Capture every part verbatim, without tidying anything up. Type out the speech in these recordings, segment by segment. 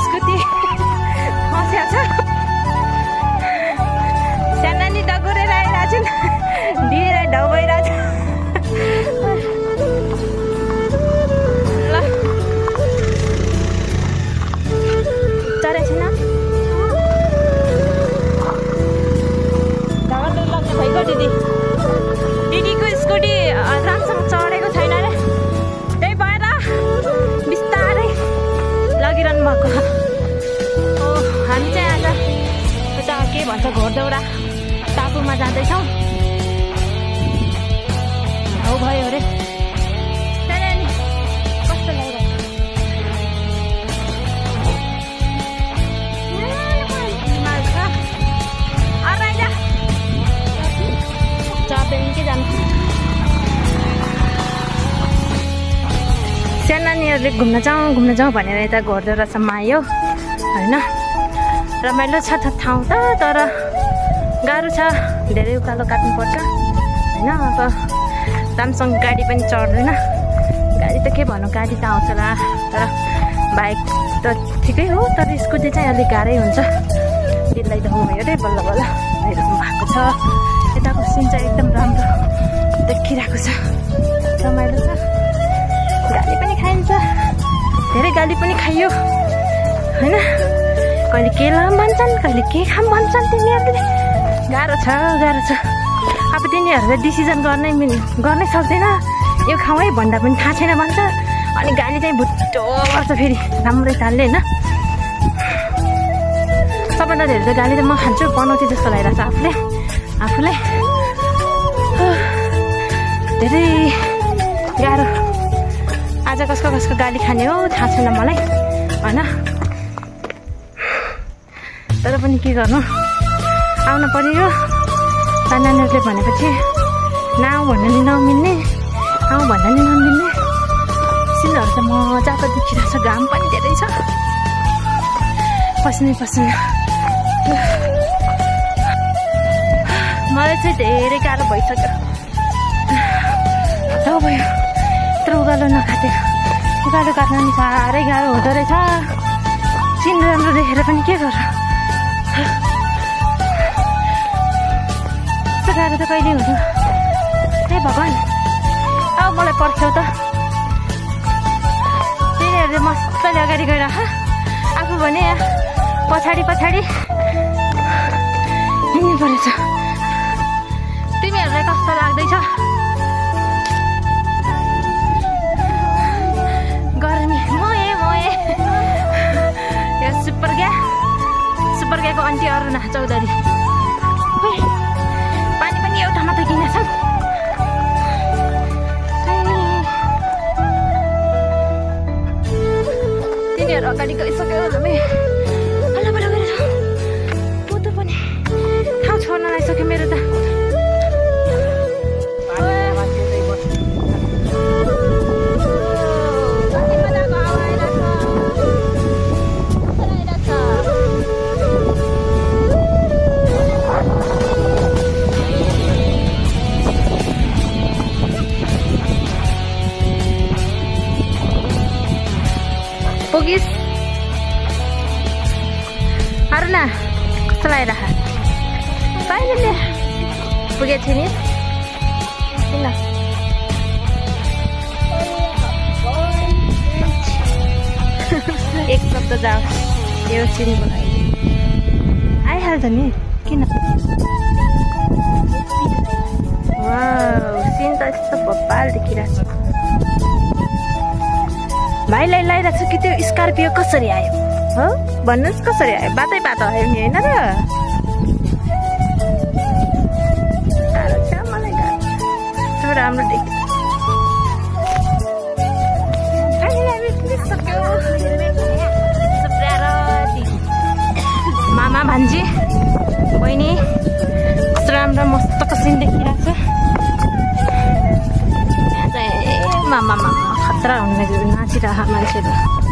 Scooty फस्या छ सानानी डगोरेर आइरहेको छन् दिएर ढाउ भइरहेछ ल चढेको छैन ढगरले लग्ने भइगयो दिदी दिदीको स्कुटी राम्रोसँग चढेको छैन रे त्यही भएर बिस्तारै लगिरहनु भएको हो हामी चाहिँ आज उता के भन्छ घोडदौरा टापुमा जाँदैछौँ हो भयो अरे कस्तो लागिरहेको के जानु सानो नानीहरूले घुम्न जाउँ घुम्न जाउँ भनेर यता घोडदौरासम्म आयो होइन रमाइलो छ त ठाउँ त तर गाह्रो छ धेरै उकालो काट्नुपर्छ होइन अब राम्रोसँग गाडी पनि चढ्दैन गाडी त के भनौँ गाडी त आउँछ होला तर बाइक त ठिकै हो तर स्कुटी चाहिँ अलिक गाह्रै हुन्छ दिदीलाई ढाउ भयो अरे बल्ल बल्ल भइरहनु भएको छ यताको सिन चाहिँ एकदम राम्रो देखिरहेको छ रमाइलो छ गाली पनि खाइन्छ धेरै गाली पनि खाइयो होइन कहिले के लाम भन्छन् कहिले के खाम भन्छन् तिनीहरूले गाह्रो छ गाह्रो छ अब तिनीहरूले डिसिजन गर्नै गर्नै सक्दैन यो खाउँ है भन्दा पनि थाहा छैन भन्छ अनि गाली चाहिँ भुट्टो गर्छ फेरि राम्रै तालले होइन सबभन्दा धेरै त गाली त म खान्छु पनौती जस्तो लागिरहेको छ आफूले आफूलाई धेरै गाह्रो आज कसको कसको गाली खाने हो थाहा छैन मलाई होइन तर पनि के गर्नु आउनु पर्यो नानीहरूले भनेपछि नआऊ भन्दा नि नमिल्ने आऊ भन्दा नि नमिल्ने सिनहरू त मजाको देखिरहेको छ घाम पनि धेरै छ पसिनै पसिना मलाई चाहिँ धेरै गाह्रो भइसक्यो हताउ भयो यत्रो उकालो नकाटेको उकालो काट्न नि साह्रै गाह्रो हुँदो रहेछ सिन राम्रो देखेर पनि के गर्नु यस्तो गाह्रो त कहिले हुँदैन हे भगवान् अब मलाई पर्ख्यौ त तिनीहरूले मजाले अगाडि गएर आफू भने पछाडि पछाडि हिँड्नु परेछ तिमीहरूलाई कस्तो लाग्दैछ गर्मी मोए मोए यो सुपर ग्या सुपर ग्याको अन्टी अरुणा चौधरी पानी पनि एउटा मात्रै किनेको छ तिनीहरू अगाडि गइसक्यो हामी अलबल गरेर पोतो पनि ठाउँ छोड्न आइसक्यो मेरो त पुगिस अरुणा कस्तो लागिरहेको कहिले पुगेको थियो नि किन एक शब्द जाओ यो सिनको लागि आइहाल्छ नि किन सिन त यस्तो भोपाल देखिरहेको छ भाइलाई लगाइरहेको छु कि त्यो स्कर्पियो कसरी आयो हो भन्नुहोस् कसरी आयो बातै बात आयो नि होइन र गाह्रो छ मलाई गाह्रो राम्रो देखि मामा भान्जी बहिनी कस्तो राम्रो मस्तको सिन देखिरहेको छ यहाँ चाहिँ मामा मामा खतरा हुने नाचिरह मान्छेहरू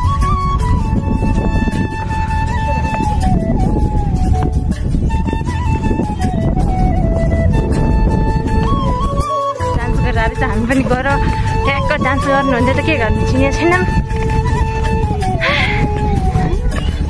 डान्स गरेर त हामी पनि गर ट्याक्क डान्स गर्नुहुन्थ्यो त के गर्नु चिनेको छैनौँ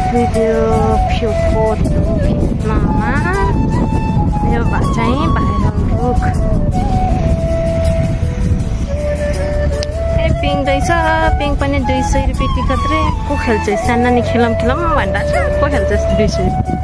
भिडियो फ्यु फोटो खिच्नमा यो चाहिँ भाइरल रुख। ए पिङ रहेछ, पिङ पनि दुई सय रुपियाँ टिकट रे। को खेल्छ सानो खेलौँ खेलौँ भन्दा को खेल्छ दुई सय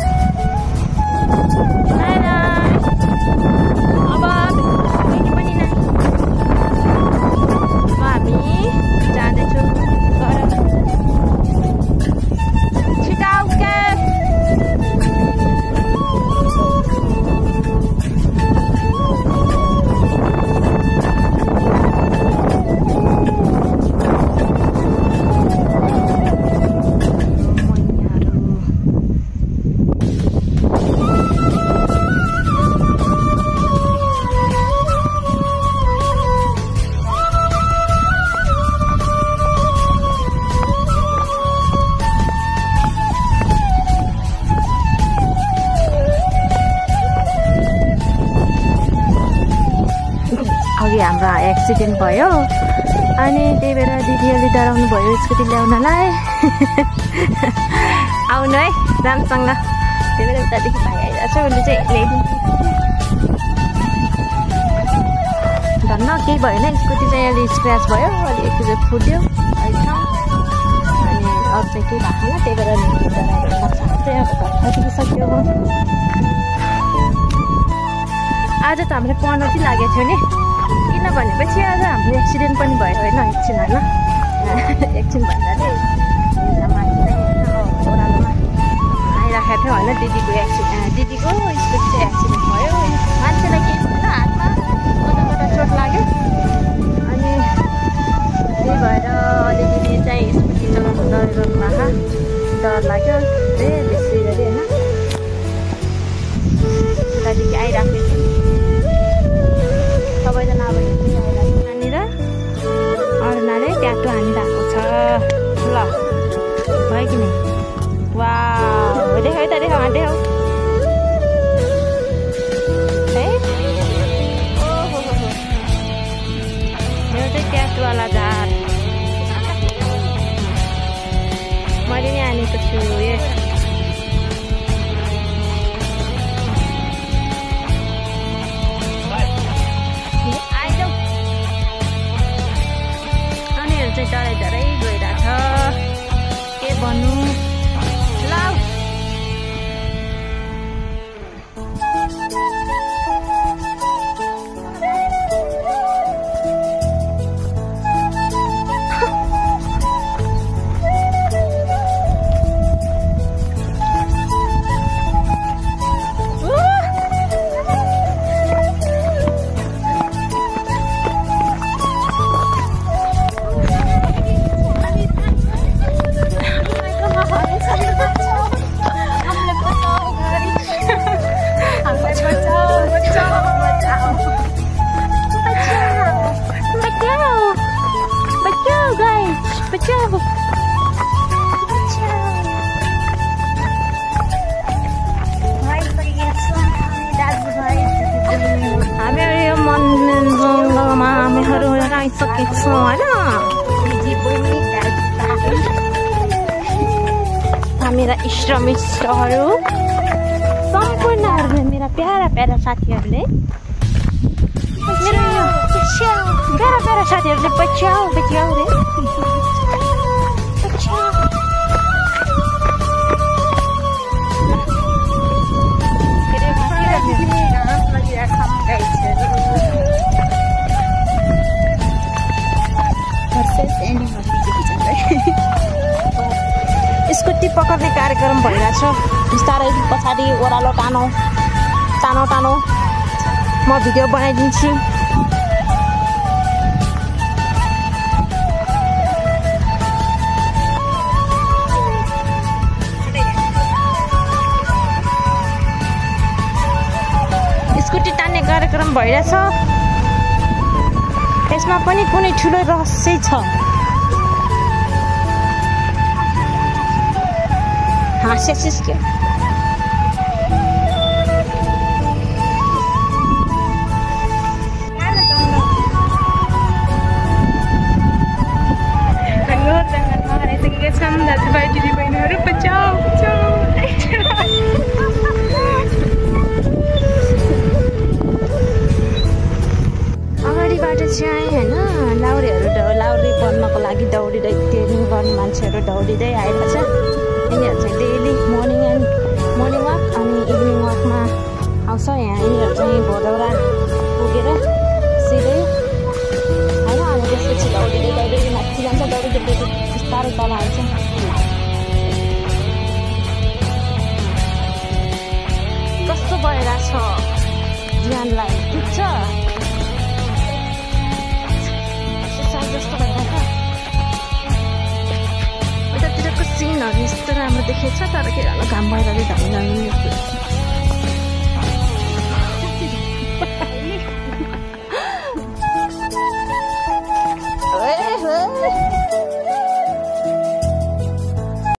अघि हाम्रो एक्सिडेन्ट भयो अनि त्यही भएर दिदीहरूले डराउनु भयो स्कुटी ल्याउनलाई। आउनु है राम्रोसँग, त्यही भएर उतादेखि भाइ आइरहेको छ, उसले चाहिँ ल्याइदिन्छ। धन्न केही भएन, स्कुटी चाहिँ अलि स्क्र्याच भयो, अलि एकचोटि फुट्यो अहिले छ। अनि अरू चाहिँ केही भएको छैन, त्यही भएर बाछाहरू चाहिँ अब घर फर्किसक्यो। आज त हामीलाई पन्ध्र दिन लागेको थियो नि, किन भनेपछि आज हाम्रो एक्सिडेन्ट पनि भयो होइन, एकछिन होइन एकछिन भन्नाले माथि चाहिँ ओह्रालोमा आइराखेको थियो होइन, दिदीको एक्सिडेन्ट दिदीको स्कुटी चाहिँ एक्सिडेन्ट भयो। मान्छेलाई केही भएन, हातमा कता कता चोट लाग्यो। अनि त्यही भएर अलिकति चाहिँ स्कुटी चलाउनु डर गर्नुभएको, डर लाग्यो ए बेसी गरी होइन। उतादेखि आइरहेको थियो सबैजना, अब यहाँनिर अरूनाले ट्याटो हानिरहेको छ। ल भयो कि नै? वा देखाउ त देखाउ देखाउ है। ओहो यो चाहिँ ट्याटोवाला झार मैले नि हानेको छु। ए चाहिँ डराइ डराइ गइरहेछ, के भन्नु ल। हामीहरू यो मन जङ्गलमा हामीहरू आइसकेछौँ होइन। मेरा इष्टमित्रहरू सम्पूर्णहरूले, मेरा प्यारा प्यारा साथीहरूले, मेरो यो प्यारा प्यारा साथीहरूले बचाऊ बचाऊ रे स्कुटी पकड्ने कार्यक्रम भइरहेछ। बिस्तारै पछाडि ओह्रालो टानो टानो टानो म भिडियो बनाइदिन्छु। स्कुटी तान्ने कार्यक्रम भइरहेछ। यसमा पनि कुनै ठुलो रहस्य छ। हाँस्य सिस्क्यो दाजुभाइ दिदीबहिनीहरू बचाऊ। चाहिँ होइन लाउरेहरू ड लाउरे बन्नको लागि दौडिँदै ट्रेनिङ गर्ने मान्छेहरू दौडिँदै आइरहेछ। यिनीहरू चाहिँ daily morning and morning walk अनि इभिनिङ वाकमा आउँछ। यहाँ यिनीहरू चाहिँ भदौरा पुगेर सिधै होइन अनि त्यसपछि दौडिँदै दौडिँदै माथि जान्छ। दौडिँदै दौडिँदै बिस्तारै तल आउँछ। कस्तो भइरहेछ ज्यानलाई ठिक छ जस्तो भइरहेछ। यतातिरको सिनहरू यस्तो राम्रो देखेको छ तर के गर्नु घाम भएर धनी धनी